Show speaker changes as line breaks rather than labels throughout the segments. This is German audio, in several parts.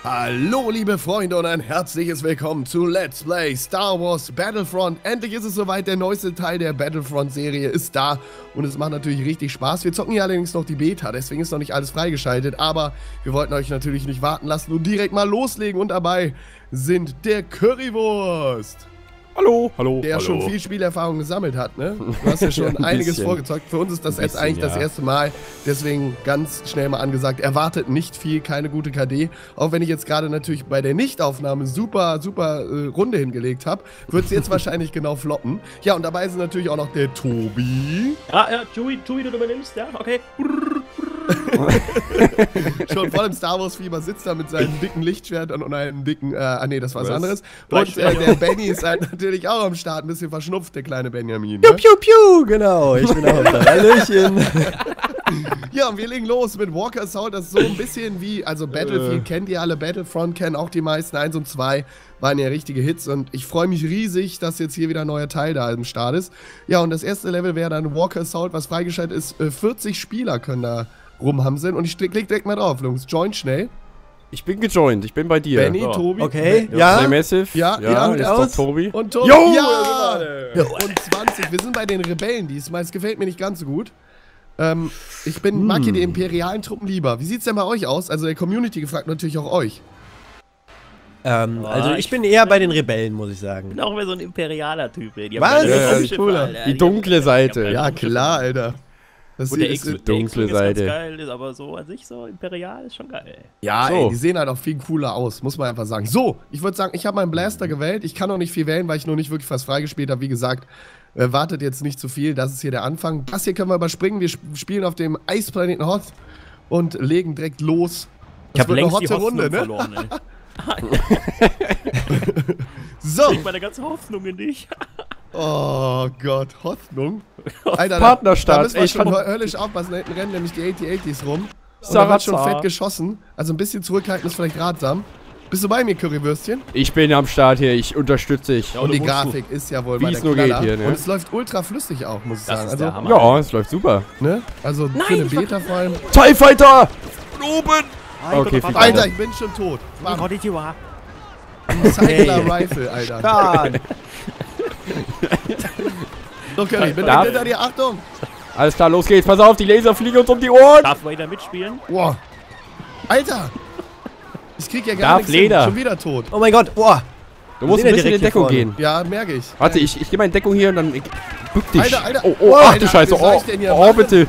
Hallo liebe Freunde und ein herzliches Willkommen zu Let's Play Star Wars Battlefront. Endlich ist es soweit, der neueste Teil der Battlefront-Serie ist da und es macht natürlich richtig Spaß. Wir zocken hier allerdings noch die Beta, deswegen ist noch nicht alles freigeschaltet, aber wir wollten euch natürlich nicht warten lassen und direkt mal loslegen und dabei sind der Currywurst.
Hallo, hallo,
der schon viel Spielerfahrung gesammelt hat, ne? Du hast ja schon einiges vorgezeugt. Für uns ist das jetzt eigentlich das erste Mal. Deswegen ganz schnell mal angesagt, erwartet nicht viel, keine gute KD. Auch wenn ich jetzt gerade natürlich bei der Nichtaufnahme super Runde hingelegt habe, wird es jetzt wahrscheinlich genau floppen. Ja, und dabei ist natürlich auch noch der Tobi.
Ah, ja, Chewie, du übernimmst, ja, okay.
Schon voll im Star Wars Fieber sitzt da mit seinem dicken Lichtschwert und einem dicken, nee, das war was anderes. Und der Benny ist halt natürlich auch am Start, ein bisschen verschnupft, der kleine Benjamin.
Piu, piu, piu, genau, ich bin auch da. Hallöchen.
Ja, und wir legen los mit Walker Assault, das ist so ein bisschen wie, also Battlefield kennt ihr alle, Battlefront kennen auch die meisten, 1 und 2 waren ja richtige Hits und ich freue mich riesig, dass jetzt hier wieder ein neuer Teil da im Start ist. Ja, und das erste Level wäre dann Walker Assault, was freigeschaltet ist, 40 Spieler können da rumhamseln und ich klick direkt mal drauf, Jungs, join schnell.
Ich bin gejoint, ich bin bei dir.
Benny, so. Tobi.
Okay, ja. Massive.
Ja,
und aus. Tobi.
Und Tobi.
Jo!
Ja! Und 20. Wir sind bei den Rebellen diesmal. Es gefällt mir nicht ganz so gut. Ich mag hier die imperialen Truppen lieber. Wie sieht's denn bei euch aus? Also der Community gefragt natürlich auch euch.
Also ich bin eher bei den Rebellen, muss ich sagen.
Ich bin auch immer so ein imperialer Typ. Die
Was?
Cooler.
Die dunkle Seite.
Ja, klar, Alter.
Das
und der dunkle Seite.
Ist ganz geil, ist aber so an sich so imperial ist schon geil.
Ja,
so.
Ey, die sehen halt auch viel cooler aus, muss man einfach sagen. So, ich würde sagen, ich habe meinen Blaster gewählt. Ich kann noch nicht viel wählen, weil ich noch nicht wirklich was freigespielt habe. Wie gesagt, wartet jetzt nicht zu viel. Das ist hier der Anfang. Das hier können wir überspringen. Wir spielen auf dem Eisplaneten Hoth und legen direkt los.
Ich habe längst die
Hoffnung
Runde, ne? Verloren, ey.
So.
Ich meine ganze Hoffnung in dich.
Oh Gott, Hoffnung. Alter,
Partnerstaat.
Da müssen wir schon höllisch aufpassen. Da hinten rennen nämlich die AT-ATs rum. Und da wird schon fett geschossen. Also ein bisschen zurückhalten ist vielleicht ratsam. Bist du bei mir, Currywürstchen?
Ich bin am Start hier, ich unterstütze dich.
Ja, und die Grafik ist ja wohl
wie es nur geht hier, ne?
Und es läuft ultra flüssig auch, muss ich sagen.
Also,
ja, es läuft super.
Ne? Also für eine Beta vor allem.
TIE Fighter! Von oben! Okay,
Alter, ich bin schon tot. Ein Cycler Rifle, Alter. So, Curry, bin hinter dir, Achtung!
Alles klar, los geht's, pass auf, die Laser fliegen uns um die Ohren!
Darf Vader mitspielen?
Boah. Alter! Ich krieg ja gar nichts hin, schon wieder tot.
Oh mein Gott, boah! Du musst ein bisschen in Deckung gehen.
Ja, merke ich.
Warte, ich gehe mal in Deckung hier und dann bück dich.
Alter.
Oh, ach du Scheiße, oh bitte.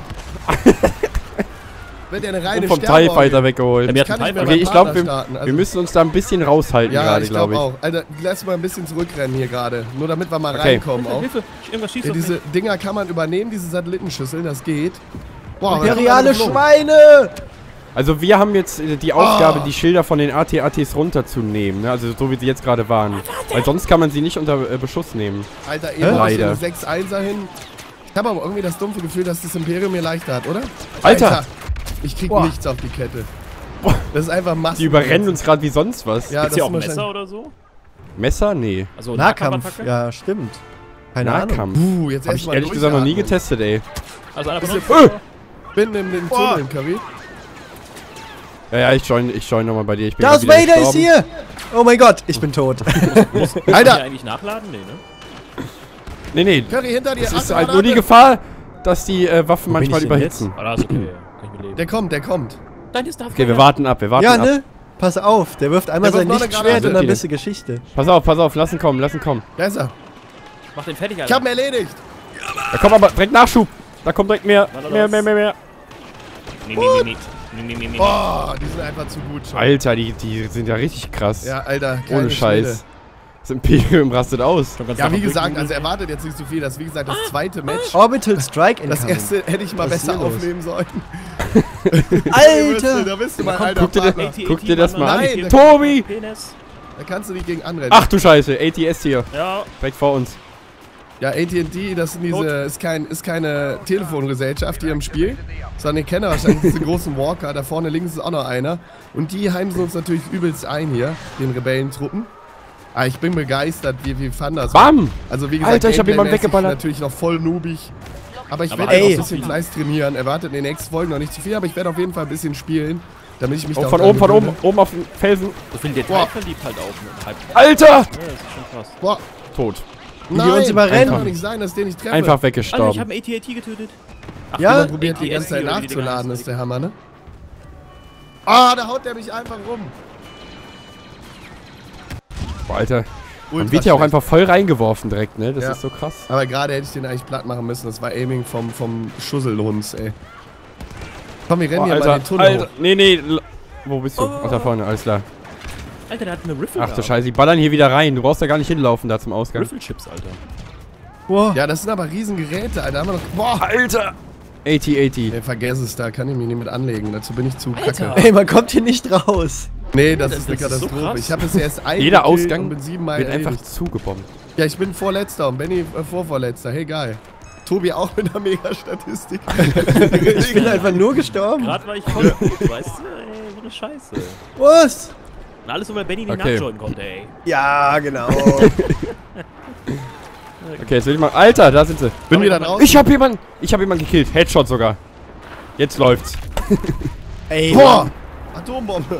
Wird ja eine reine
vom TIE Fighter weggeholt.
Okay,
ich glaube, wir müssen uns da ein bisschen raushalten gerade, glaube ich.
Auch. Alter, lass mal ein bisschen zurückrennen hier gerade. Nur damit wir mal reinkommen auch.
Hilfe, irgendwas schießt
ja, diese Dinger kann man übernehmen, diese Satellitenschüsseln, das geht.
Boah, imperiale Schweine! Also wir haben jetzt die Aufgabe, die Schilder von den AT-ATs runterzunehmen, ne? Also so wie sie jetzt gerade waren. Weil sonst kann man sie nicht unter Beschuss nehmen.
Alter, eben leider. 6-1er hin. Ich habe aber irgendwie das dumpfe Gefühl, dass das Imperium mir leichter hat, oder?
Alter!
Ich krieg nichts auf die Kette. Das ist einfach Massen.
Die überrennen uns gerade wie sonst was.
Ja, gibt's hier auch Messer oder so?
Messer? Nee.
Also
Nahkampf, ja, stimmt. Keine Ahnung.
Jetzt
hab ich ehrlich gesagt noch nie getestet, ey.
Also einer
bin in den Tunnel, Curry.
Ja, ich join nochmal bei dir. Ich bin
Darth Vader ist hier! Oh mein Gott, ich bin tot.
Alter! Kann eigentlich nachladen? Nee, ne?
Nee.
Curry hinter dir.
Es ist halt nur die Gefahr, dass die Waffen manchmal überhitzen.
Ah, das ist okay. Kann ich mit leben.
Der kommt.
Okay, wir warten ab,
Ja, ne? Pass auf, der wirft einmal sein Lichtschwert und dann bist du Geschichte.
Pass auf, lass ihn kommen.
Da ist er.
Mach den fertig, Alter.
Ich hab ihn erledigt.
Da kommt aber direkt Nachschub. Da kommt direkt mehr. Mehr.
Oh, die sind einfach zu gut schon.
Alter, die sind ja richtig krass.
Ja, Alter,
ohne Scheiß. Das Imperium rastet aus.
Ja, wie gesagt, also erwartet jetzt nicht so viel. Das ist wie gesagt das zweite Match.
Orbital Strike
Das erste hätte ich mal besser aufnehmen sollen.
Alter!
Da bist du mal, Alter.
Guck dir das mal
Nein,
an. Tobi!
Da kannst du nicht gegen anrennen.
Ach du Scheiße, ATS hier.
Ja.
Direkt vor uns.
Ja, AT&T, das sind ist keine Telefongesellschaft hier im Spiel, sondern ihr kennt wahrscheinlich diese großen Walker. Da vorne links ist auch noch einer. Und die heimsen uns natürlich übelst ein hier, den Rebellentruppen. Ah, ich bin begeistert, wie fand das.
Bam!
Also wie gesagt,
Alter, ich hab jemanden weggeballert.
Natürlich noch voll noobig. Aber ich werde auch ein bisschen Fleiß trainieren. Erwartet in den nächsten Folgen noch nicht zu viel, aber ich werde auf jeden Fall ein bisschen spielen. Damit ich mich
Oh,
da
von
auch
oben, oben auf dem Felsen.
So viel Detail verliebt halt auch. Mit
Alter!
Ja, das ist schon krass.
Boah,
Tot.
nein,
uns überrennen.
kann doch nicht sein, dass den nicht treffe.
Einfach
Alter, ich
weggestorben.
habe einen AT-AT getötet. Ach,
Ja?
Man probiert die ganze Zeit nachzuladen, ist der Hammer, ne? Ah, da haut der mich einfach rum.
Boah, Alter. Man
Ultra
wird ja auch
schlecht.
einfach voll reingeworfen direkt, ne? Das
Ja.
ist so krass.
Aber gerade hätte ich den eigentlich platt machen müssen. Das war Aiming vom Schusselhunds, ey. Komm, wir rennen hier mal den Tunnel hoch.
Nee. Wo bist du? Ach, da vorne, alles klar.
Alter, der hat eine Riffle.
Ach du Scheiße, die ballern hier wieder rein. Du brauchst da gar nicht hinlaufen da zum Ausgang.
Riffle-Chips, Alter.
Boah.
Ja, das sind aber riesen Geräte, Alter. Haben wir doch. Boah!
Alter! 80.
Ey, vergess es, da kann ich mich nicht mit anlegen. Dazu bin ich zu
Alter.
kacke.
Ey, man kommt hier nicht raus.
Nee, das ist eine
das ist so
Katastrophe.
krass.
Ich habe es erst ein
Jeder Ausgang
und bin 7-mal
wird einfach
erledigt.
zugebombt.
Ja, ich bin Vorletzter und Benny Vorvorletzter. Hey, geil. Tobi auch mit einer Mega-Statistik.
Ich bin einfach nur gestorben.
Gerade war ich voll gut, weißt du? Ey, so eine Scheiße.
Was?
Und alles nur, weil Benny nicht
Okay.
nachjoinen konnte, ey.
Ja, genau.
Okay, jetzt will ich mal. Alter, da sind sie.
Bin wieder draußen.
Ich hab jemanden gekillt. Headshot sogar. Jetzt läuft's.
Ey,
Boah! Atombombe.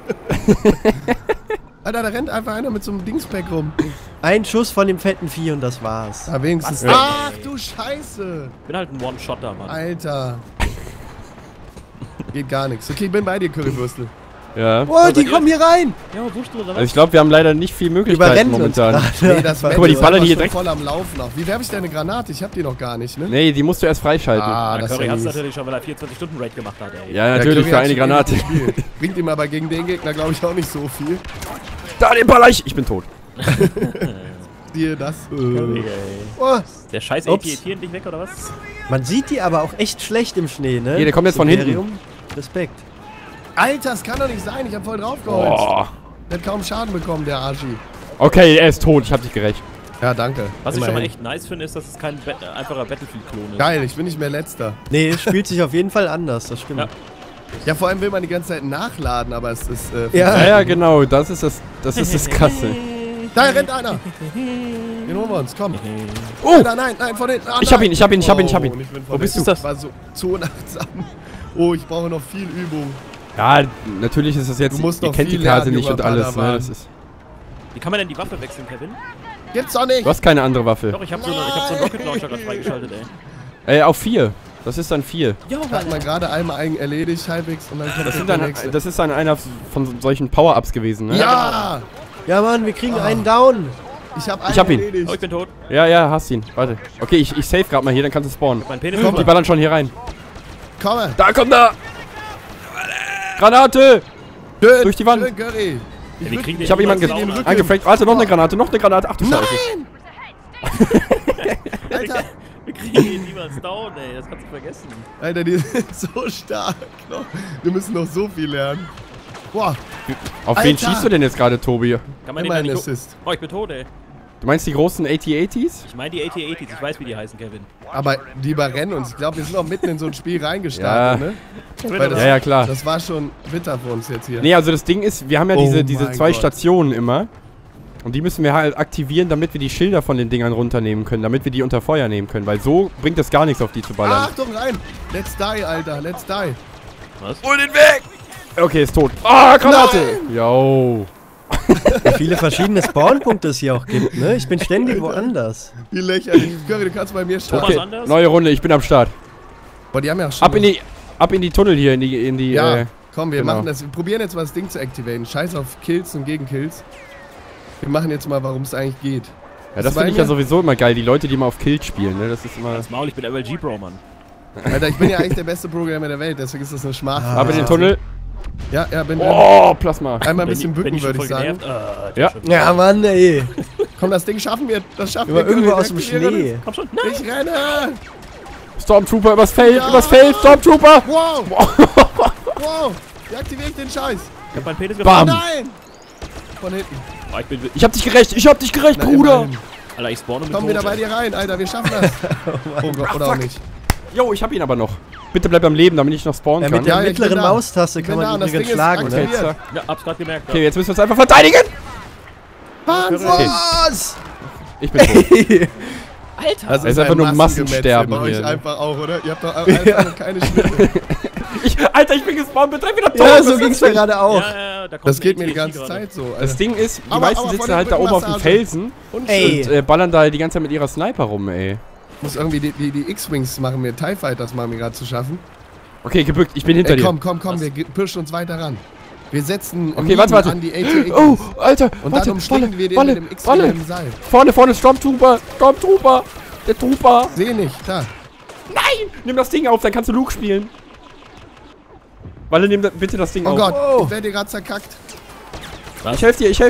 Alter, da rennt einfach einer mit so einem Dingspack rum.
ein Schuss von dem fetten Vieh und das war's.
Da wenigstens.
Was?
Ach du Scheiße.
Ich bin halt ein One-Shotter, Mann.
Alter. Geht gar nichts. Okay, ich bin bei dir, Currywürstel.
Ja.
Boah, die kommen hier rein.
Ja, wurscht oder was?
Also ich glaube, wir haben leider nicht viel Möglichkeiten
Überrennen uns
momentan.
Nee, das
Guck mal, die ballern hier
schon
direkt.
voll am Laufen noch. Wie werfe ich deine Granate? Ich hab die noch gar nicht, ne?
Nee, die musst du erst freischalten.
Ah, das ist
Curry
ja
hat's
mies.
natürlich schon, weil er 24-Stunden-Raid gemacht hat, ey.
Ja, natürlich,
Curry
für
hat
eine
schon
Granate.
ewig gespielt. Bringt ihm aber gegen den Gegner, glaube ich, auch nicht so viel.
Da, den baller ich! Ich bin tot.
Dir das.
Curry, ey.
Oh,
Der scheiß
Ups.
AT-AT endlich weg, oder was?
Man sieht die aber auch echt schlecht im Schnee, ne?
Hier, der kommt jetzt von hinten.
Imperium. Respekt.
Alter, das kann doch nicht sein. Ich hab voll draufgeholzt.
Boah.
Der hat kaum Schaden bekommen, der Archie.
Okay, er ist tot. Ich hab dich gerecht.
Ja, danke.
Was ich schon mal
Immerhin.
echt nice finde, ist, dass es kein einfacher Battlefield-Klon ist.
Geil, ich bin nicht mehr Letzter.
Nee, es spielt sich auf jeden Fall anders, das stimmt.
Ja.
Ja, vor allem will man die ganze Zeit nachladen, aber es ist.
Ja.
Ja, genau. Das ist das Krasse.
Da rennt einer! Den holen wir uns, komm.
Oh!
Alter, nein, von hinten. Ah,
Ich hab
nein.
ihn, ich hab ihn.
Oh, und ich bin
Wo
von
bist
hinten.
du?
Das war so unachtsam. Oh, ich brauche noch viel Übung.
Ja, natürlich ist das jetzt.
Du musst
Ihr
noch
kennt die
viel
Karte
lernen,
nicht und
junger
alles, ne?
Padawan.
Das ist.
Wie kann man denn die Waffe wechseln, Kevin?
Gibt's doch nicht!
Du hast keine andere Waffe.
Doch, ich hab so einen Rocket Launcher gerade freigeschaltet, ey.
Auf 4. Das ist dann 4.
Ja,
Hat man gerade einmal erledigt, halbwegs, und dann kommt
Das,
der nächste.
das ist dann einer von solchen Power-Ups gewesen, ne?
Ja!
Ja, Mann, wir kriegen einen down.
Ich hab einen
Ich hab ihn.
erledigt.
Oh, ich bin tot.
Ja, hast ihn. Warte. Okay, ich save gerade mal hier, dann kannst du spawnen.
Mein Penis
Die ballern schon hier rein.
Komme!
Da kommt er! Granate!
Schön,
Durch die Wand.
Schön, Curry.
Ja, wir kriegen
Ich habe jemanden
den Rücken.
angefrankt. Warte, noch eine Granate, Ach du Scheiße.
Alter,
Wir kriegen ihn niemals down, ey. Das kannst du vergessen.
Alter, die sind so stark noch. Wir müssen noch so viel lernen. Boah,
Auf wen
Alter.
schießt du denn jetzt gerade, Tobi?
Kann man
immer
den
ein
nicht
Assist.
Oh, ich bin tot, ey.
Du meinst die großen AT-80s?
Ich meine die AT-80s. Ich weiß, wie die heißen, Kevin.
Aber die überrennen uns. Ich glaube, wir sind auch mitten in so ein Spiel reingestartet, ne? Weil das,
Ja, klar.
Das war schon bitter für uns jetzt hier.
Nee, also das Ding ist, wir haben ja
Oh
diese
mein
2
Gott.
Stationen immer. Und die müssen wir halt aktivieren, damit wir die Schilder von den Dingern runternehmen können, damit wir die unter Feuer nehmen können. Weil so bringt es gar nichts, auf die zu ballern.
Achtung, rein! Let's die, Alter, let's die.
Hol den weg! Okay, ist tot. Ah, Granate! Yo.
Wie viele verschiedene Spawnpunkte es hier auch gibt, ne? Ich bin ständig woanders.
Wie lächerlich. Curry, du kannst bei mir starten.
Thomas
Okay,
anders?
neue Runde, ich bin am Start.
Boah, die haben ja schon.
Ab in die Tunnel hier, in die
Ja, komm, wir
genau.
machen das. Wir probieren jetzt mal das Ding zu activaten. Scheiß auf Kills und Gegenkills. Wir machen jetzt mal, warum es eigentlich geht.
Ja, das
bei
finde ich ja
mir?
sowieso immer geil, die Leute, die mal auf Kills spielen, ne? Das ist immer.
Das Maul, ich bin LG-Bro, Mann.
Alter, ich bin ja eigentlich der beste Programmer der Welt, deswegen ist das eine Schmach.
Ab in den Tunnel.
Ja, bin drin.
Oh, Plasma.
Einmal ein bisschen
Bin
bücken,
ich schon
würde ich
voll
sagen.
genervt?
Ja.
Ja, Mann, ey.
Komm, das Ding schaffen wir. Das schaffen
Immer
wir.
irgendwo
Curry,
aus dem
wir aktivieren
Schnee.
Komm schon.
das. Ich renne!
Stormtrooper übers Feld,
Ja.
Stormtrooper!
Wow! Wow! Wie aktiviere ich den Scheiß?
Ich hab meinen Penis
Bam.
gefunden.
Nein! Von hinten.
Oh, ich bin...
Ich hab dich gerecht,
Na,
Bruder!
immerhin.
Alter, ich spawne mit
Komm wieder bei dir rein, Alter, wir schaffen das. Oh Gott, oder auch
fuck.
nicht.
Jo, ich hab ihn aber noch. Bitte bleib am Leben, damit ich noch spawnen
Ja,
kann.
mit der
Ja, ich bin
mittleren
da.
Maustaste
Ich
kann
bin da
man
und das
übrigens
Ding ist
schlagen, ne?
aktiviert.
Ja, hab's grad gemerkt.
Okay, jetzt müssen wir uns einfach verteidigen!
Wahnsinn!
Was?
Ich bin tot.
Alter!
Das
ist einfach nur
Massengemetzel
Massensterben
bei euch
hier, ne?
einfach auch, oder? Ihr habt doch einfach noch keine Schnitte.
Alter, ich bin gespawnt, bin direkt wieder tot.
Ja, so ging's mir gerade auch.
Ja, da kommt
Das geht
eine
mir die
AT&T
ganze
gerade.
Zeit so.
Das Ding ist, die
Aber
meisten
von
sitzen
der
halt da oben auf dem
Rückmassage.
Felsen
Ey.
und ballern da die ganze Zeit mit ihrer Sniper rum, ey.
Ich muss irgendwie die X-Wings machen mir, TIE Fighters machen mir gerade zu schaffen.
Okay, gebückt, ich bin hinter dir.
Komm, wir pirschen uns weiter ran. Wir setzen
Okay, warte.
an die AT-ATs.
Oh, Alter,
Und
warte,
dann umschlingen wir den mit dem
Wolle.
X-Wing Seil.
Vorne, Stormtrooper, der Trooper.
Seh nicht, da.
Nein, nimm das Ding auf, dann kannst du Luke spielen. Walle, nimm bitte das Ding
Oh
auf.
Gott,
Oh.
ich werde dir gerade zerkackt.
Ich helf dir.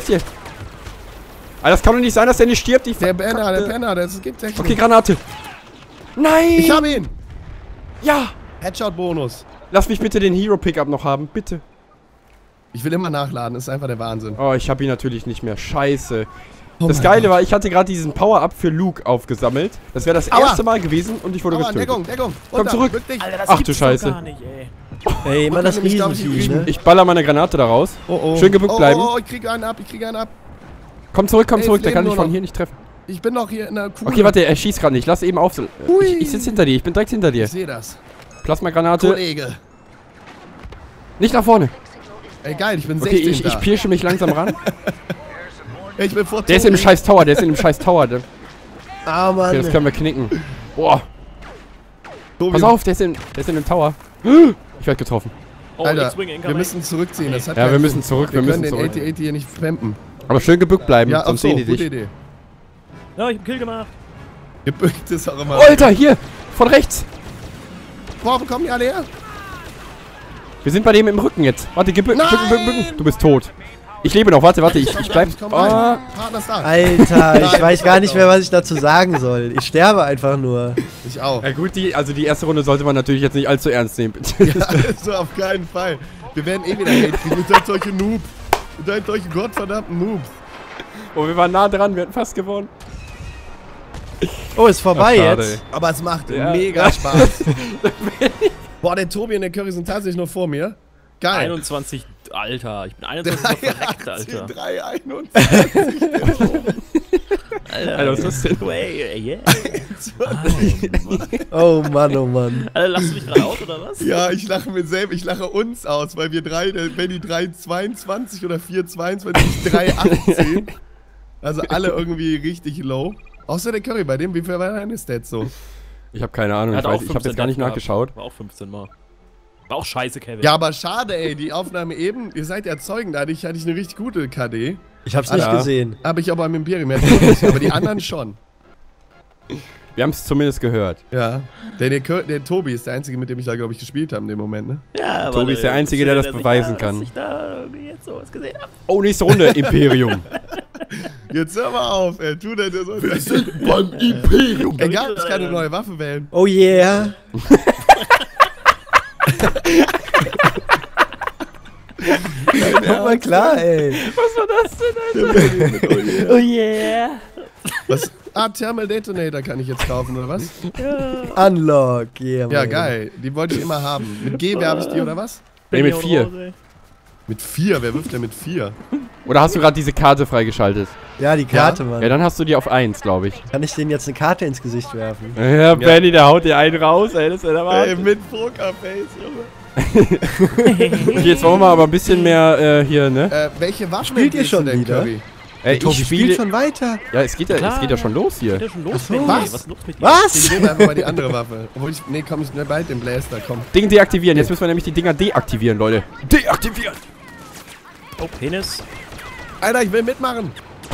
Aber das kann doch nicht sein, dass der nicht stirbt,
Der Penner, das gibt's echt
Okay,
nicht.
Granate. Nein.
Ich hab ihn!
Ja.
Headshot-Bonus.
Lass mich bitte den Hero-Pickup noch haben, bitte.
Ich will immer nachladen, das ist einfach der Wahnsinn.
Oh, ich hab ihn natürlich nicht mehr. Scheiße.
Oh
Das
mein
Geile
Gott.
war, ich hatte gerade diesen Power-Up für Luke aufgesammelt. Das wäre das
Aua.
erste Mal gewesen und ich wurde
Aua,
getötet.
Deckung.
Komm
Runter,
zurück.
bück dich.
Alter, das
Ach du
gibt's doch
Scheiße.
gar nicht, ey.
Ey, immer das
kann ich, glaub ich,
Riesenvieh,
kriegen.
ne?
Ich baller meine Granate da raus.
Oh.
Schön gebückt bleiben.
Oh, ich krieg einen ab.
Komm zurück,
Ey,
der kann
leben
mich
nur
von
noch.
hier nicht treffen.
Ich bin noch hier in der Kuhle.
Okay, warte, er schießt gerade nicht. Lass eben auf.
Hui.
Ich sitze hinter dir, ich bin direkt hinter dir.
Ich sehe das.
Plasmagranate.
Kollege.
Nicht nach vorne.
Ey, geil, ich bin
Okay,
16.
ich pirsche mich langsam ran.
Ich bin vor
Der ist in dem scheiß Tower,
Ah, Mann.
Okay, das können wir knicken. Boah,
Tobi,
pass auf, der ist in dem Tower. Ich werde getroffen.
Oh,
Alter,
X-Wing
wir
incoming.
müssen zurückziehen. Das hat
Ja,
keinen
wir
Sinn.
müssen zurück, wir müssen
können
zurück.
den AT-AT hier nicht spampen.
Aber schön gebückt bleiben,
Ja,
sonst
achso,
sehen die
gute
dich.
Idee.
Ja, ich hab einen Kill gemacht.
Gebückt ist auch immer...
Alter, hier, von rechts.
Boah, wo kommen die alle her?
Wir sind bei dem im Rücken jetzt. Warte, bücken. Du bist tot. Ich lebe noch, warte, ich bleib.
Komm
Oh.
rein. Partner ist da.
Alter, ich weiß gar nicht mehr, was ich dazu sagen soll. Ich sterbe einfach nur.
Ich auch.
Ja gut, die erste Runde sollte man natürlich jetzt nicht allzu ernst nehmen.
Ja, also auf keinen Fall. Wir werden eh wieder Hate kriegen. Ihr seid solche Noobs. Ihr seid solche gottverdammten Noobs.
Oh, wir waren nah dran, wir hätten fast gewonnen.
Oh, ist vorbei
Ach, schade,
jetzt.
Aber es macht
Ja.
mega Spaß. Boah, der Tobi und der Curry sind tatsächlich noch vor mir. Geil.
21, Alter. Ich bin 21 noch verreckt, Alter.
3, 21.
Alter, was ist das denn?
Way, yeah.
Oh Mann, oh Mann.
Alter, lachst du mich gerade aus, oder was?
Ja, ich lache mir selbst, ich lache uns aus, weil wir drei, wenn die 3,22 oder 4,22, ich 3,18. Also alle irgendwie richtig low. Außer der Curry, bei dem, wie viel war deine Stats so?
Ich habe keine Ahnung,
Er
ich
hat auch
habe jetzt gar nicht
15
nachgeschaut.
War auch 15 Mal. War auch scheiße, Kevin.
Ja, aber schade, ey, die Aufnahme eben, ihr seid ja Zeugen, da hatte ich eine richtig gute KD.
Ich hab's nicht
Ja.
gesehen.
Habe ich aber am Imperium, aber die anderen schon.
Wir haben es zumindest gehört.
Ja. Der Tobi ist der Einzige, mit dem ich da, glaube ich, gespielt habe in dem Moment, ne?
Ja, aber
Tobi ist der Einzige, der das beweisen kann.
Dass ich da irgendwie jetzt sowas gesehen hab.
Oh, nächste Runde, Imperium.
Jetzt hör mal auf, ey. Tu das so.
Wir sind beim Imperium.
Egal, ich kann eine neue Waffe wählen.
Oh yeah. Guck mal klar, ey.
Was war das denn, Alter?
Oh yeah.
Was? Ah, Thermal Detonator kann ich jetzt kaufen, oder was?
Unlock, yeah.
Ja,
Mann.
geil. Die wollte ich immer haben. Mit G werbe ich die, oder was?
Nee, mit 4.
Mit 4? Wer wirft denn mit 4?
Oder hast du gerade diese Karte freigeschaltet?
Ja, die Karte, Mann.
Ja, dann hast du die auf 1, glaube ich.
Kann ich denen jetzt eine Karte ins Gesicht werfen?
Ja, Benny, der haut dir einen raus, ey, das ist ja der
Ey,
Wahnsinn.
mit Pokerface, Junge.
Okay, jetzt wollen wir mal aber ein bisschen mehr hier, ne?
Welche Waffe
Spielt ihr
empfiehlst du
schon
denn,
wieder?
Curry?
Tobi spielt schon weiter.
Ja, es geht ja schon los hier.
Geht ja schon los,
Ach so,
Benny.
was?
Was ist los mit dir?
Was?
Ich nehme einfach mal die andere Waffe. Obwohl ich. Nee, komm, ich nehme bald den Blaster, komm.
Ding deaktivieren. Jetzt müssen wir nämlich die Dinger deaktivieren, Leute. Deaktivieren!
Oh, Penis.
Alter, ich will mitmachen.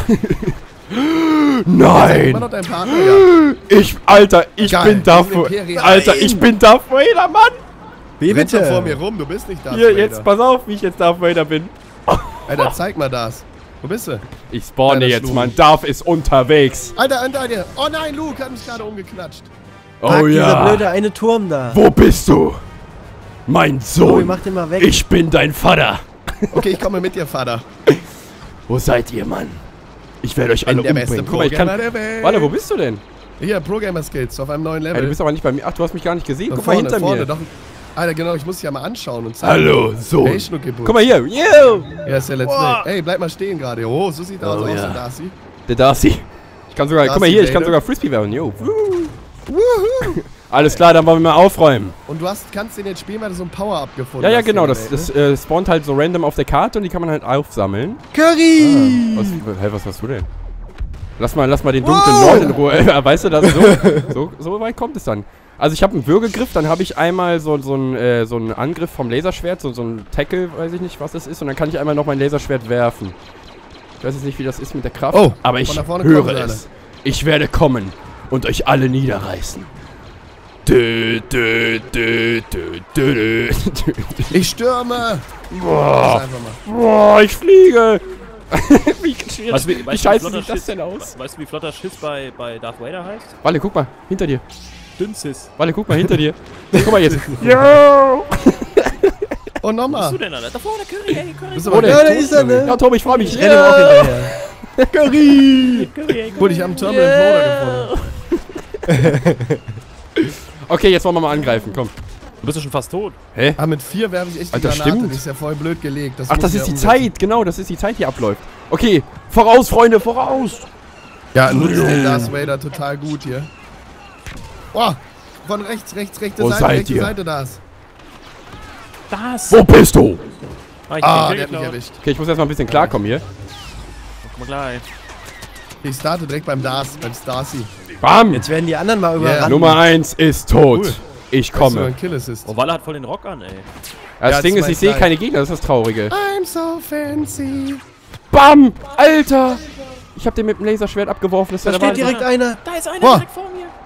Nein!
Immer noch dein Partner, ja.
Alter, ich
Geil,
bin Darth
wir sind
Vader.
Imperium.
Alter, ich bin Darth Vader, Mann!
Wie
Rennt doch vor mir
bitte?
rum, du bist nicht Darth
Hier,
Vader.
jetzt, pass auf, wie ich jetzt Darth Vader bin.
Alter, zeig mal das. Wo bist du?
Ich spawne
Kleiner
jetzt,
Schluch.
Mann. Darth ist unterwegs.
Alter, hinter dir. Oh nein, Luke hat mich gerade umgeknatscht.
Pack
Oh
dieser
ja.
blöde eine Turm da.
Wo bist du? Mein
Tobi,
Sohn.
mach den mal weg.
Ich bin dein Vater.
Okay, ich komme mit dir, Vater.
Wo seid ihr, Mann? Ich werde euch alle
Der beste
umbringen. Guck mal, ich
Programmer
kann...
der Welt.
Warte, wo bist du denn?
Hier, Pro-Gamer-Skills auf einem neuen
Ey, du
Level.
bist aber nicht bei mir. Ach, du hast mich gar nicht gesehen.
Da
Guck mal hinter
vorne,
mir.
Doch. Alter, genau, ich muss dich ja mal anschauen und zeigen.
Hallo, Sohn.
Hey, Schnuckibus.
Guck mal hier. Yo.
Ja, ist ja Let's
Boah.
Play. Ey, bleib mal stehen gerade. Oh, so sieht aus,
ja.
der Der
Der Darcy. Ich kann sogar... Guck mal
Darcy
hier, ich kann
Vader.
sogar Frisbee werfen. Yo.
Woohoo!
Alles klar, dann wollen wir mal aufräumen.
Und du kannst den jetzt spielen, weil du so ein Power-Up gefunden
Ja,
hast.
genau, das spawnt halt so random auf der Karte und die kann man halt aufsammeln.
Curry!
Was hast du denn? Lass mal den dunklen Lord in Ruhe. Weißt du, das so weit kommt es dann. Also ich habe einen Würgegriff, dann habe ich einmal so einen Angriff vom Laserschwert, so einen Tackle, weiß ich nicht, was das ist. Und dann kann ich einmal noch mein Laserschwert werfen. Ich weiß jetzt nicht, wie das ist mit der Kraft.
Oh,
aber ich höre es. Ich werde kommen und euch alle niederreißen.
Ich stürme!
Boah, ich fliege! Wie scheiße sieht das denn aus?
Weißt du, wie flotter Schiss bei Darth Vader heißt?
Walle, guck mal, hinter dir.
Dünnschiss.
Walle, guck mal, hinter dir. Guck mal jetzt. Yo!
Oh, nochmal.
Was bist du denn, Alter? Da vorne, Curry, ey, Curry.
Bist du aber
Ja, da ist er, ne?
Ja, Tom, ich freu mich.
Ich renne ihm auch hinterher.
Curry!
Curry.
Gut, ich habe einen Terminal gefunden.
Okay, jetzt wollen wir mal angreifen, komm.
Du bist ja schon fast tot.
Hä?
Ah, mit 4 werfe ich echt die
Alter,
Granate.
stimmt.
Die ist ja voll blöd gelegt.
Ach, das ist die Zeit, genau, das ist die Zeit, die abläuft. Okay, voraus, Freunde, voraus!
Ja, nutzt den Darth Vader total gut hier. Boah, von rechts, rechte
Wo
Seite,
seid
rechte
ihr?
Seite das.
Das!
Wo bist du?
Ah, ich
Ah,
hab den
der hat mich
geklaut.
erwischt.
Okay, ich muss erstmal ein bisschen klarkommen hier.
Guck mal gleich.
Ich starte direkt beim Stacy.
Bam!
Jetzt werden die anderen mal überrannt.
Nummer 1 ist tot.
Cool.
Ich
Hast du
komme.
einen Kill Assist?
Oh, Walle hat voll den Rock an, ey.
Das
Ja,
Ding ist, ich sehe
2-2.
keine Gegner, das ist das Traurige.
I'm so fancy.
Bam! Alter! Ich hab den mit dem Laserschwert abgeworfen, das
Da
wäre
steht
der
direkt einer.
Da ist einer
Boah.
direkt vor mir.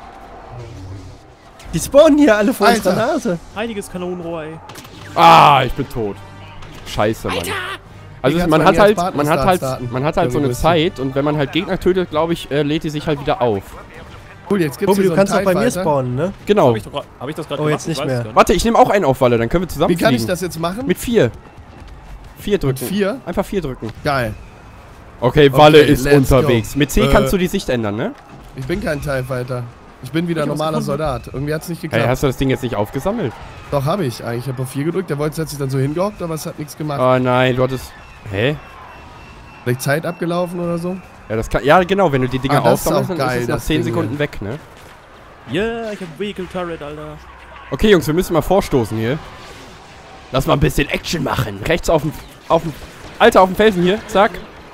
Die spawnen hier alle vor
Alter.
unserer Nase.
Heiliges Kanonenrohr, ey.
Ah, ich bin tot. Scheiße, Mann. Also
Wie kannst
man
du
hat
bei mir als
halt,
Partner starten?
man hat halt so eine
Irgendwie
Zeit und wenn man halt Gegner tötet, glaube ich, lädt die sich halt wieder auf.
Cool, jetzt gibt's
Tobi,
hier
du
so
kannst
einen
doch bei mir
TIE Fighter.
spawnen, ne?
Genau.
Hab ich das gerade
Oh,
gemacht?
jetzt nicht
Ich weiß
mehr.
es gar
Warte, ich nehme auch einen auf, Walle, dann können wir zusammen
Wie kann ich
fliegen.
das jetzt machen?
Mit 4. 4 drücken.
4?
Einfach 4 drücken.
Geil.
Okay, Walle
Okay,
ist
let's
unterwegs.
go.
Mit C kannst du die Sicht ändern, ne?
Ich bin kein TIE Fighter. Ich bin wieder ein normaler Soldat. Irgendwie hat's nicht geklappt.
Hey, hast du das Ding jetzt nicht aufgesammelt?
Doch, habe ich eigentlich. Ich habe auf 4 gedrückt. Der wollte sich dann so hingehockt, aber es hat nichts gemacht.
Oh nein, du hattest... Hä?
Vielleicht Zeit abgelaufen oder so?
Ja, das kann... Ja, genau, wenn du die Dinger
Ah, das ist
aufsammelst,
auch
dann
geil,
ist es nach
das
10
Ding
Sekunden weg, ne?
Ja, ich hab Vehicle Turret, Alter.
Okay, Jungs, wir müssen mal vorstoßen hier. Lass mal ein bisschen Action machen. Rechts auf dem... Alter, auf dem Felsen hier. Zack.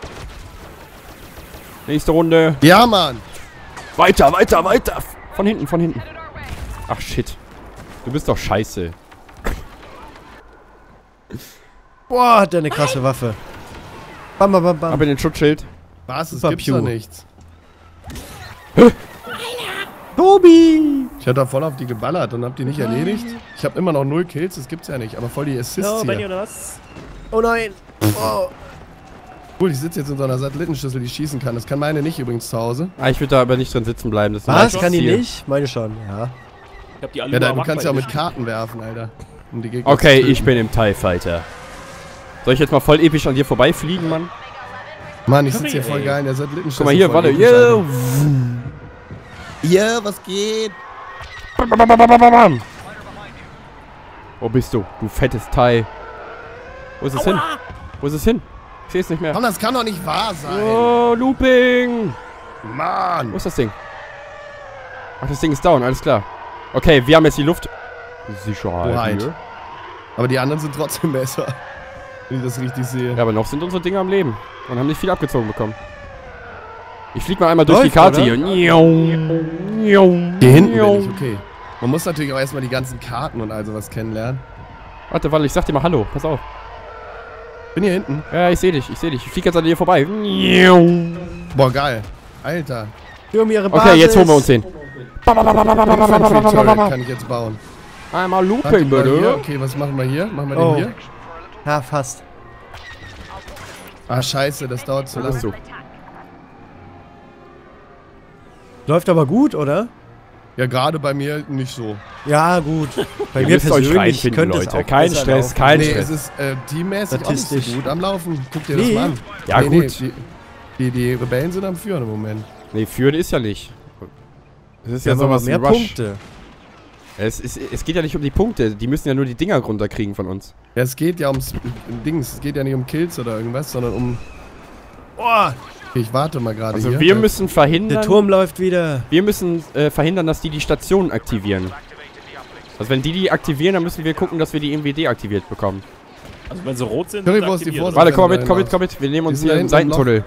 Nächste Runde.
Ja, Mann.
Weiter, weiter, weiter. Von hinten, von hinten. Ach, shit. Du bist doch scheiße.
Boah, hat der eine krasse Waffe. Bam, bam, bam, bam.
Aber den Schutzschild.
Was? Es
Super
gibt's
Pew.
doch nichts.
Tobi!
Ich hab da voll auf die geballert und hab die nicht erledigt. Ich hab immer noch 0 Kills, das gibt's ja nicht. Aber voll die Assists
Oh, Benny
hier.
oder was?
Oh nein! Oh.
Cool, ich sitze jetzt in so einer Satellitenschüssel, die schießen kann. Das kann meine nicht übrigens zu Hause.
Ah, ich würde da aber nicht drin sitzen bleiben. Das ist
Was?
mein
Kann die
Ziel.
nicht? Meine schon, ja.
Ich hab die alle
Ja, du
überwacht
kannst ja
bei
auch mit
dir.
Karten werfen, Alter. Um die Gegner
Okay,
zu töten.
ich bin im TIE Fighter. Soll ich jetzt mal voll episch an dir vorbeifliegen, Mann?
Mann, ich sitze hier
Ey.
voll geil in der Satellitenschüssel.
Guck mal hier,
voll
warte.
episch,
Yo.
Alter. Ja, was geht?
Bam, bam, bam, bam, bam, bam. Wo bist du? Du fettes Teil. Wo ist es hin? Wo ist es hin? Ich sehe es nicht mehr.
Komm, das kann doch nicht wahr sein.
Oh, Looping! Wo
Mann.
ist das Ding? Ach, das Ding ist down, alles klar. Okay, wir haben jetzt die Luftsicherheit
Hoheit.
hier.
Aber die anderen sind trotzdem besser. Wenn ich das richtig sehe.
Ja, aber noch sind unsere Dinger am Leben. Und haben nicht viel abgezogen bekommen. Ich flieg mal einmal durch
Läuft,
die Karte
oder?
hier.
Hier hinten bin ich, okay. Man muss natürlich auch erstmal die ganzen Karten und all sowas kennenlernen.
Warte, ich sag dir mal Hallo. Pass auf.
Bin hier hinten.
Ja, ich sehe dich, ich sehe dich. Ich flieg jetzt an dir vorbei.
Boah, geil. Alter.
Für ihre Basis.
Okay, jetzt holen wir uns den.
Infantry Turret kann ich jetzt bauen.
Einmal
Warte
Looping,
mal hier.
bitte.
Okay, was machen wir hier? Machen wir
Oh.
den hier?
Ja, fast.
Ah, scheiße, das dauert zu
Wo bist
lang.
du?
Läuft aber gut, oder?
Ja, gerade bei mir nicht so.
Ja, gut. Bei
Ihr
mir
müsst euch
persönlich
reinfinden,
könnte es
Leute.
auch
Kein
besser
Stress,
laufen.
kein
Nee,
Stress.
es ist teammäßig auch nicht so
Statistisch.
gut am Laufen. Guck dir das
Nee.
mal an.
Ja, gut.
Die Rebellen sind am Führen im Moment.
Nee, führen ist ja nicht. Es ist
Wir
ja
haben aber
sowas
mehr
wie Rush.
Punkte.
Es geht ja nicht um die Punkte. Die müssen ja nur die Dinger runterkriegen von uns.
Ja, es geht ja ums Dings. Es geht ja nicht um Kills oder irgendwas, sondern um... Oh! Ich warte mal gerade
Also
hier.
wir müssen verhindern...
Der Turm läuft wieder.
Wir müssen verhindern, dass die Station aktivieren. Also wenn die aktivieren, dann müssen wir gucken, dass wir die irgendwie deaktiviert bekommen.
Also wenn sie rot sind,
Curry,
dann
wo ist die
aktiviert.
Vorsicht?
Warte, komm mit. Wir nehmen uns
Die sind
hier
da
einen
hinten im
Seitentunnel.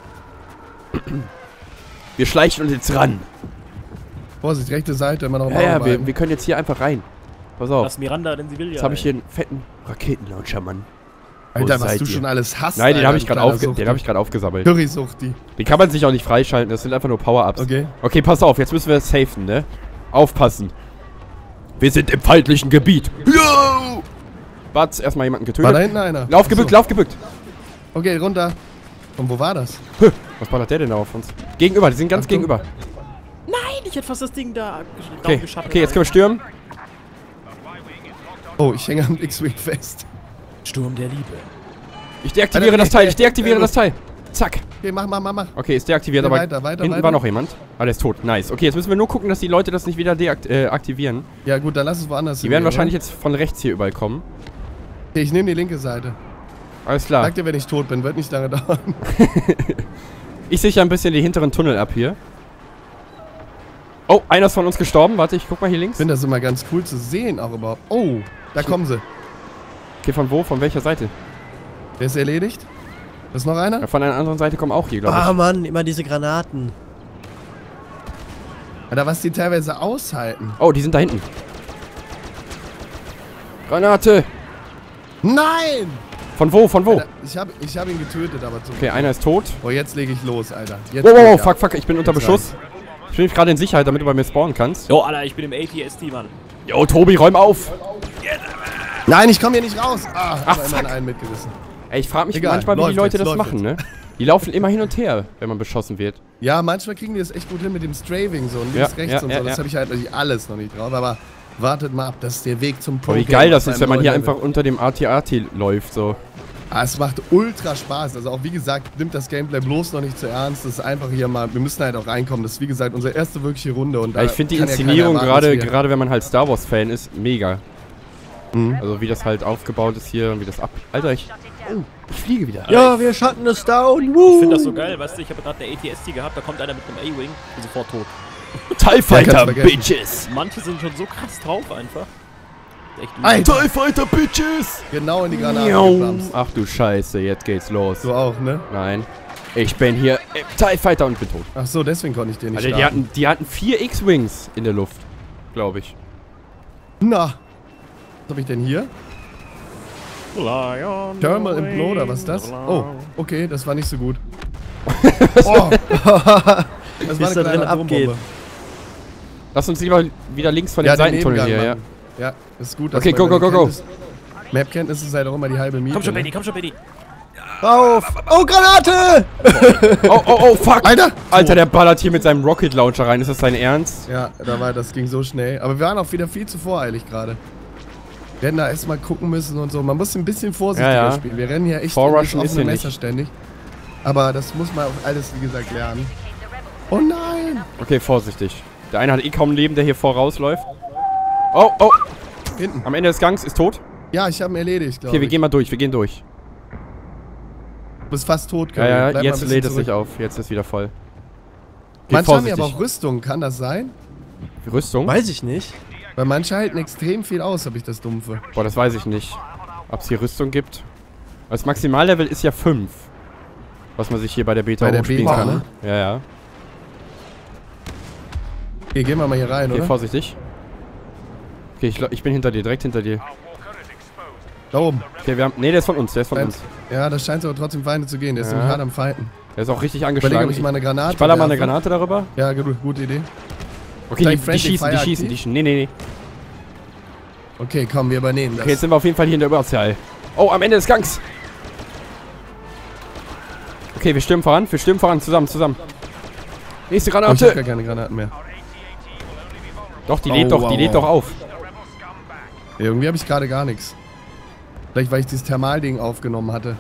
Wir schleichen uns jetzt ran.
Vorsicht, rechte Seite, immer noch im
Ja,
Augenbein.
wir können jetzt hier einfach rein. Pass auf.
Lass Miranda, denn sie will ja.
Jetzt habe ich hier einen fetten Raketenlauncher, Mann.
Alter,
Wo
was
seid
du
ihr?
schon alles hast.
Nein, den habe ich
Alter,
gerade
kleiner
hab aufgesammelt.
Curry-Suchti.
Den kann man sich auch nicht freischalten, das sind einfach nur Power-Ups.
Okay.
Okay, pass auf, jetzt müssen wir safen, ne? Aufpassen. Wir sind im feindlichen Gebiet. Yo! Batz, erstmal jemanden
War da
getötet.
hinten einer?
Lauf gebückt,
Achso.
lauf gebückt.
Okay, runter. Und wo war das?
Was ballert der denn da auf uns? Gegenüber, die sind ganz
Achtung.
gegenüber.
Nein, ich hätte fast das Ding da
Okay, okay, jetzt können wir stürmen.
Oh, ich hänge am X-Wing fest.
Sturm der Liebe.
Ich deaktiviere das Teil, ich deaktiviere das Teil. Zack.
Okay, mach.
Okay, ist deaktiviert,
Okay,
aber
weiter,
hinten
weiter.
war noch jemand. Ah, der ist tot. Nice. Okay, jetzt müssen wir nur gucken, dass die Leute das nicht wieder deaktivieren.
Ja gut, dann lass es woanders
Die werden
hingehen,
wahrscheinlich jetzt von rechts hier überall kommen.
Okay, ich nehme die linke Seite.
Alles klar.
Sag dir, wenn ich tot bin, wird nicht lange dauern.
Ich sichere ein bisschen die hinteren Tunnel ab hier. Oh, einer ist von uns gestorben. Warte, ich guck mal hier
Ich
links.
finde das immer ganz cool zu sehen auch überhaupt. Oh, da kommen sie.
Okay, von wo? Von welcher Seite?
Der ist erledigt. Ist noch einer?
Ja, von einer anderen Seite kommen auch hier, glaube ich.
Ah, Mann, immer diese Granaten.
Alter, was die teilweise aushalten.
Oh, die sind da hinten. Granate!
Nein!
Von wo? Von wo?
Alter, ich hab ihn getötet, aber zum...
Okay, einer ist tot.
Oh, jetzt lege ich los, Alter. Jetzt
Wow,
leg
wow,
ich ab.
fuck, ich bin unter
Jetzt
Beschuss. Ich bin gerade in Sicherheit, damit du bei mir spawnen kannst.
Jo, Alter, ich bin im ATST, Mann.
Yo, Tobi, räum auf!
Nein, ich komme hier nicht raus. Ah,
Ach,
hab
fuck.
einen mitgerissen.
Ey, ich frage mich
Egal,
manchmal, wie die
läuft
Leute
jetzt,
das
läuft
machen, ne? Die laufen immer hin und her, wenn man beschossen wird.
Ja, manchmal kriegen die das echt gut hin mit dem Straving so und
Ja,
links, rechts
ja,
und
ja,
so. Das
ja.
habe ich halt natürlich alles noch nicht drauf, aber wartet mal ab, das ist der Weg zum Pro.
Aber wie geil das ist, wenn man hier einfach unter dem AT-AT läuft, so.
Ah, es macht ultra Spaß. Also auch wie gesagt, nimmt das Gameplay bloß noch nicht zu ernst. Das ist einfach hier mal, wir müssen halt auch reinkommen. Das ist wie gesagt unsere erste wirkliche Runde. Und
Ja, ich finde die
kann ja keiner
Inszenierung,
erwarten, dass wir-
gerade wenn man halt Star Wars-Fan ist, mega.
Mhm.
Also wie das halt aufgebaut ist hier und wie das ab... Alter, ich fliege wieder.
Ja, wir schatten es down.
Ich finde das so geil, weißt du, ich habe gerade eine ATST gehabt, da kommt einer mit einem A-Wing und sofort tot.
TIE Fighter,
kannst du vergessen.
Bitches!
Manche sind schon so krass drauf einfach. Echt
Alter,
TIE Fighter, Bitches!
genau in die Granate
Miau.
gepflanzt.
Ach du Scheiße, jetzt geht's los.
Du auch, ne?
Nein. Ich bin hier im TIE Fighter und bin tot.
Ach so, deswegen konnte ich den nicht
Alter,
starten.
die hatten 4 X-Wings in der Luft. Glaube ich.
Na, was habe ich denn hier?
Lion
Thermal Imploder, was ist das? Oh, okay, das war nicht so gut. Oh. Das war
Wie's
eine
da drin
kleine
abgeht.
Atombombe.
Lass uns lieber wieder links von dem
Ja, den
Seitentunnel
Nebengang
hier, ja.
machen. Ja, ist gut.
Okay,
man
go, go, go, go.
Map-Kenntnis ist halt auch immer die halbe Miete.
Komm schon,
ne?
Benny, komm schon, Benny.
Auf! Oh, Granate!
Oh, fuck!
Alter!
Alter, der ballert hier mit seinem Rocket Launcher rein. Ist das dein Ernst?
Ja, das ging so schnell. Aber wir waren auch wieder viel zu voreilig gerade. Wir hätten da erstmal gucken müssen und so. Man muss ein bisschen vorsichtiger
Ja, ja.
spielen. Wir rennen hier echt
Vorrushen
auf
ist
offene
hier
Messer
nicht.
ständig. Aber das muss man auch alles, wie gesagt, lernen. Oh nein!
Okay, vorsichtig. Der eine hat eh kaum Leben, der hier vorausläuft. Oh,
Hinten.
am Ende des Gangs ist tot.
Ja, ich habe ihn erledigt, glaube
Okay, wir
ich.
gehen mal durch, wir gehen durch.
Du bist fast tot,
Ja,
Curry.
ja,
Bleib mal ein
jetzt
bisschen
lädt es
zurück.
sich auf. Jetzt ist wieder voll. Okay,
Manche haben ja aber
vorsichtig.
auch Rüstung, kann das sein?
Rüstung?
Weiß ich nicht.
Weil manche halten extrem viel aus, habe ich das Dumpfe.
Boah, das weiß ich nicht. Ob es hier Rüstung gibt. Das Maximallevel ist ja 5. Was man sich hier bei der Beta
Bei der
hochspielen
Beta,
kann.
ne?
Ja, ja.
Okay, gehen wir mal hier rein,
Okay,
oder?
vorsichtig. Okay, ich bin hinter dir, direkt hinter dir.
Da oben.
Okay, wir haben... Nee, der ist von uns, der ist von uns.
Ja, das scheint aber trotzdem Feinde zu gehen. Der ist
Ja.
nämlich hart am Fighten.
Der ist auch richtig
Überlege,
angeschlagen.
ob ich mal eine Granate
Ich baller mal eine
werfe.
Granate darüber.
Ja, gute Idee.
Okay,
Gleich
die
Friendly
schießen,
Fire
die schießen,
aktiv?
die schießen. Nee.
Okay, komm, wir übernehmen das.
Okay, jetzt sind wir auf jeden Fall hier in der Überzahl. Oh, am Ende des Gangs. Okay, wir stürmen voran, zusammen. Nächste
Oh, ich hab
Granate.
gar keine Granaten mehr.
Doch, die
Oh,
lädt doch,
wow,
die lädt
wow.
doch auf.
Irgendwie habe ich gerade gar nichts. Vielleicht, weil ich dieses Thermalding aufgenommen hatte.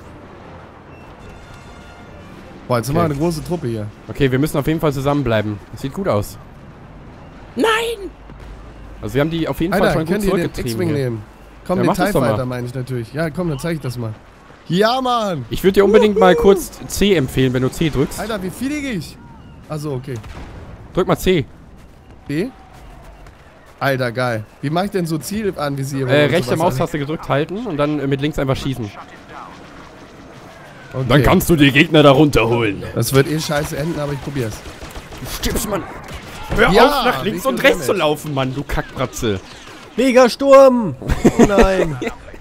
Boah, jetzt haben wir
Okay.
eine große Truppe hier.
Okay, wir müssen auf jeden Fall zusammenbleiben. Das sieht gut aus.
Nein!
Also wir haben die auf jeden Fall
Alter,
schon gut
könnt ihr den
zurückgetrieben
X-Wing
hier.
nehmen? Komm,
Ja,
den
mach das
TIE
doch mal.
Fighter meine ich natürlich. Ja, komm, dann zeig ich das mal. Ja, Mann.
Ich würde dir unbedingt mal kurz C empfehlen, wenn du C drückst.
Alter, wie fliege ich? Achso, okay.
Drück mal C.
B? Alter, geil. Wie mache ich denn so Zielanvisierung?
Rechte Maustaste gedrückt halten und dann mit links einfach schießen.
Okay.
Dann kannst du die Gegner da runterholen.
Das wird eh scheiße enden, aber ich probier's.
Stimmt's, Mann. Hör
Ja,
auf, nach links
wie
und
viel
rechts zu
Damage?
laufen, Mann, du Kackbratze.
Megasturm! Oh nein.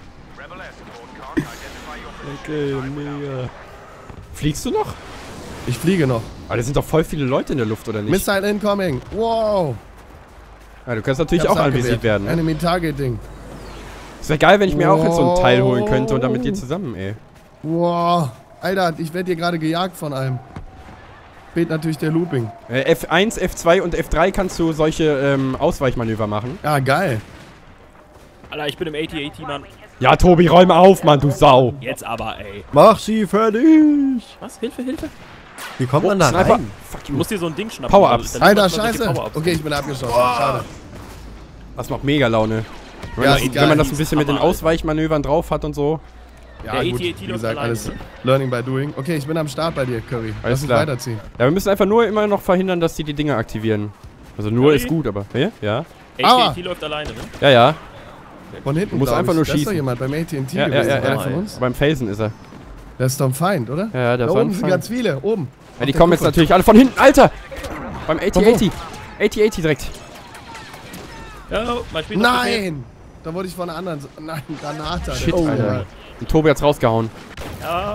Okay, mega. Fliegst du noch?
Ich fliege noch.
Aber da sind doch voll viele Leute in der Luft, oder nicht?
Missile incoming. Wow.
Ja, du kannst natürlich
Ich
auch
hab's
anvisiert
abgewehrt.
werden. Ne?
Enemy Targeting.
Ist ja geil, wenn ich mir auch jetzt so ein Teil holen könnte und dann mit dir zusammen, ey.
Wow. Alter, ich werde hier gerade gejagt von einem. Fehlt natürlich der Looping.
F1, F2 und F3 kannst du solche Ausweichmanöver machen.
Ja, geil.
Alter, ich bin im AT-AT, Mann.
Ja, Tobi, räum auf, Mann, du Sau.
Jetzt aber, ey.
Mach sie fertig!
Was? Hilfe, Hilfe?
Wie kommt man da
Sniper.
rein?
Fuck
Du
you.
musst dir so ein Ding schnappen.
Power-Ups.
Da
Alter,
liegen manchmal solche
scheiße.
Power-Ups.
Okay, ich bin abgeschossen. Schade.
Das macht mega Laune. Wenn,
Ja,
das,
ist
wenn man
geil.
das ein bisschen mit den
Hammer, Alter.
Ausweichmanövern drauf hat und so.
Ja,
Der
gut.
AT&T
Wie
läuft
gesagt,
alleine,
alles
ne?
Learning by doing. Okay, ich bin am Start bei dir, Curry.
Alles
Lass uns
klar.
weiterziehen.
Ja, wir müssen einfach nur immer noch verhindern, dass die Dinger aktivieren. Also nur
Curry?
ist gut, aber... Ja?
AT&T läuft alleine, ne?
Ja.
Von hinten,
Du musst
glaub
einfach
ich.
nur
Da ist doch
schießen.
jemand beim AT&T
Ja,
gewesen.
ja.
Einer von uns.
Beim Felsen ist er.
Der ist doch ein Feind, oder?
Ja, der
Da
ist ein
oben sind
Feind.
ganz viele. Oben.
Ja, die
Auf der
kommen jetzt
Kuppe.
natürlich alle von hinten. Alter! Beim
Von
AT-AT. AT-AT direkt.
Ja, mal spielen. das Gefäß.
Nein! Da wurde ich von einer anderen... Nein, Granate.
Shit,
Oh,
Alter. Und Tobi hat's rausgehauen.
Ja,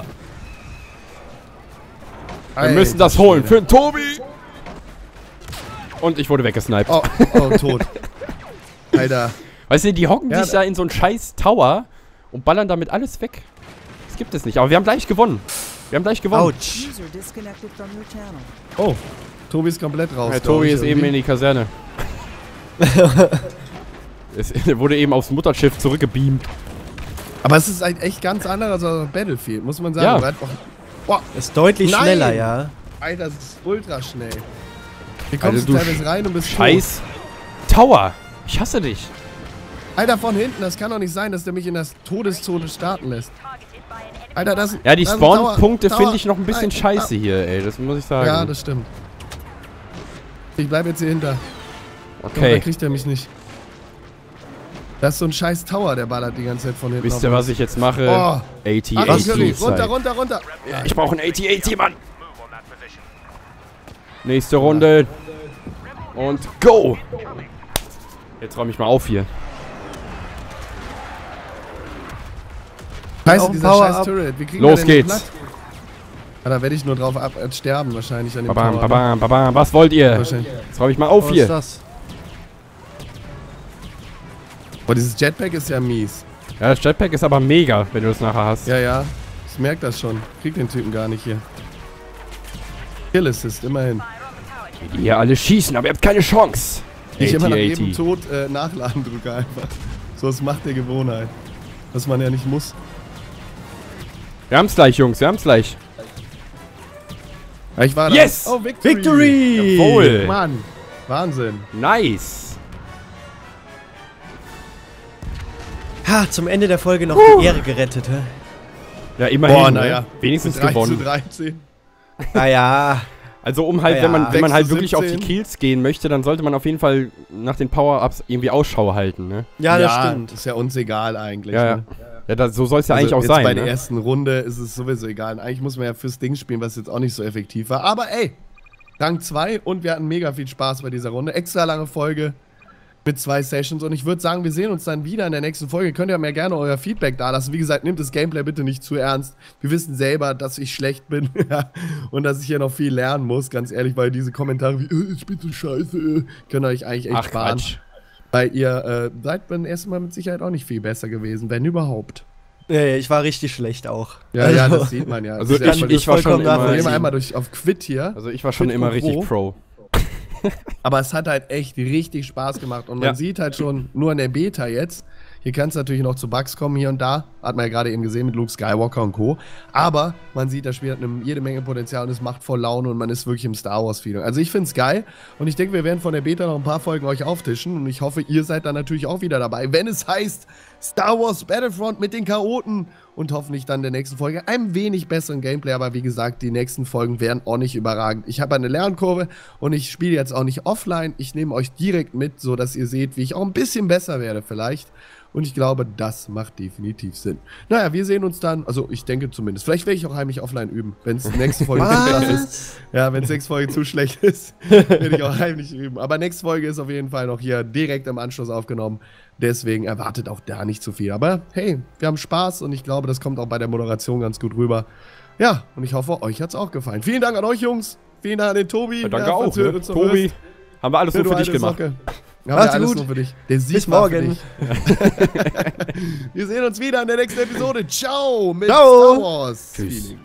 Wir müssen das holen für den Tobi! Und ich wurde weggesniped.
Oh, tot. Alter.
Weißt du, die hocken
Ja,
sich da in so einen scheiß Tower und ballern damit alles weg. Das gibt es nicht. Aber wir haben gleich gewonnen.
Autsch.
User disconnected from your channel.
Oh, Tobi ist komplett raus.
Ja,
glaub
Tobi
ich,
ist eben in
irgendwie.
die Kaserne. Er wurde eben aufs Mutterschiff zurückgebeamt.
Aber es ist ein echt ganz anderes als Battlefield, muss man sagen.
Ja.
Weil einfach- Boah,
Ist deutlich
Nein!
schneller, ja.
Alter, das ist ultra schnell. Hier kommst
Also
du
du
teilweise rein und bist
Scheiß Tower. Ich hasse dich.
tot. Alter, von hinten, das kann doch nicht sein, dass der mich in das Todeszone starten lässt. Alter, das
Ja, die
das ist ein
Spawn-Punkte
Tower-
finde ich noch ein bisschen
Nein.
scheiße hier, ey. Das muss ich sagen.
Ja, das stimmt. Ich bleib jetzt hier hinter. Da
okay.
kriegt er mich nicht. Das ist so ein scheiß Tower, der ballert die ganze Zeit von hinten.
Wisst
auf
ihr,
uns.
was ich jetzt mache?
Oh. Achtung, Curry, runter,
AT-AT.
runter, runter.
Ich brauche einen AT-AT, Mann. Nächste Runde. Und go. Jetzt räume ich mal auf hier.
Scheiße,
Auch ein
dieser
Power-Up.
scheiß Turret. Wie kriegen
Los
wir den
geht's.
platt? Ja, da werde ich nur drauf sterben wahrscheinlich an dem
Babam,
Tower.
babam, babam. Was wollt ihr?
Wahrscheinlich.
Jetzt räume ich mal auf
Was ist
hier.
das?
Boah, dieses Jetpack ist ja mies.
Ja, das Jetpack ist aber mega, wenn du das nachher hast.
Ja, ja. Ich merke das schon. Krieg den Typen gar nicht hier. Kill Assist, immerhin.
Die hier alle schießen, aber ihr habt keine Chance.
Ich immer nach
AT-AT.
jedem Tod nachladen drücke einfach. So, das macht der Gewohnheit. Was man ja nicht muss.
Wir haben's gleich, Jungs. Wir haben's gleich.
Ja, ich war da.
Yes!
Oh, Victory!
Victory!
Jawohl.
Mann, Wahnsinn.
Nice.
Ha, zum Ende der Folge noch die Ehre gerettet, hä?
Ja, immerhin.
Boah,
ne?
naja.
Wenigstens
3
gewonnen.
zu 13.
Naja.
Also um halt,
Ja,
wenn man,
ja.
wenn man
6
halt
zu
wirklich auf die
17.
Kills gehen möchte, dann sollte man auf jeden Fall nach den Power-Ups irgendwie Ausschau halten, ne?
Ja, das stimmt.
Ist ja uns egal eigentlich.
Ja,
ne?
ja. Ja, so soll es ja eigentlich auch
jetzt
sein,
bei der
ne?
ersten Runde ist es sowieso egal. Eigentlich muss man ja fürs Ding spielen, was jetzt auch nicht so effektiv war. Aber ey, Rang 2 und wir hatten mega viel Spaß bei dieser Runde. Extra lange Folge mit 2 Sessions und ich würde sagen, wir sehen uns dann wieder in der nächsten Folge. Könnt ihr mir gerne euer Feedback da lassen. Wie gesagt, nehmt das Gameplay bitte nicht zu ernst. Wir wissen selber, dass ich schlecht bin ja, und dass ich hier noch viel lernen muss, ganz ehrlich, weil diese Kommentare wie, ich bin so scheiße, können euch eigentlich echt
Ach,
sparen.
Quatsch.
Weil ihr seid beim ersten Mal mit Sicherheit auch nicht viel besser gewesen, wenn überhaupt.
Nee, ich war richtig schlecht auch.
Ja, ja, das sieht man ja.
Also
Das ist ja
ich war schon
vollkommen
Wir
nachvollziehen.
gehen
immer,
einmal auf Quit hier.
also ich war schon
Quid
immer
pro
richtig
quo.
Pro.
Aber es hat halt echt richtig Spaß gemacht. Und man
Ja.
sieht halt schon, nur in der Beta jetzt, hier kann es natürlich noch zu Bugs kommen hier und da. Hat man ja gerade eben gesehen mit Luke Skywalker und Co. Aber man sieht, das Spiel hat jede Menge Potenzial und es macht voll Laune und man ist wirklich im Star Wars-Feeling. Also ich finde es geil und ich denke, wir werden von der Beta noch ein paar Folgen euch auftischen und ich hoffe, ihr seid dann natürlich auch wieder dabei, wenn es heißt Star Wars Battlefront mit den Chaoten und hoffentlich dann in der nächsten Folge ein wenig besseren Gameplay. Aber wie gesagt, die nächsten Folgen werden auch nicht überragend. Ich habe eine Lernkurve und ich spiele jetzt auch nicht offline. Ich nehme euch direkt mit, so dass ihr seht, wie ich auch ein bisschen besser werde vielleicht. Und ich glaube, das macht definitiv Sinn. Naja, wir sehen uns dann, also ich denke zumindest. Vielleicht werde ich auch heimlich offline üben, wenn es nächste Folge zu krass ist. Ja, wenn es nächste Folge zu schlecht ist, werde ich auch heimlich üben. Aber nächste Folge ist auf jeden Fall noch hier direkt im Anschluss aufgenommen. Deswegen erwartet auch da nicht zu viel. Aber hey, wir haben Spaß und ich glaube, das kommt auch bei der Moderation ganz gut rüber. Ja, und ich hoffe, euch hat es auch gefallen. Vielen Dank an euch, Jungs. Vielen Dank an den Tobi.
Ja, danke auch, ne? Tobi. Haben wir alles nur für dich gemacht.
Haben wir alles nur für dich. Der Sieg
Bis morgen.
Wir sehen uns wieder in der nächsten Episode. Ciao mit
Ciao.
Star Wars.
Tschüss.